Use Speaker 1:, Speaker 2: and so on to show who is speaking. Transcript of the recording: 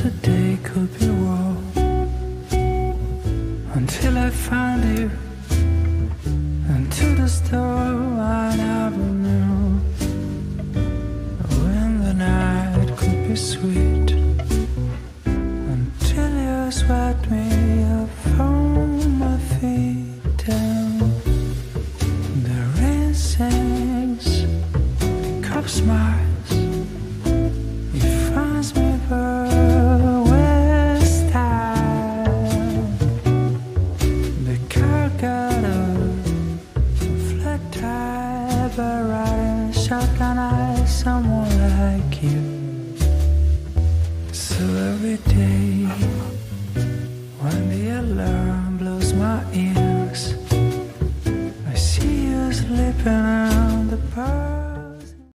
Speaker 1: today could be wrong until I find you. And to the store I never knew when the night could be sweet until you swept me up from my feet down. The rain sings, the cup smiles, it finds me west time. The car got a flat tire, but riding shotgun eyes someone like you. So every day when the alarm blows my ears, I see you sleeping on the bar.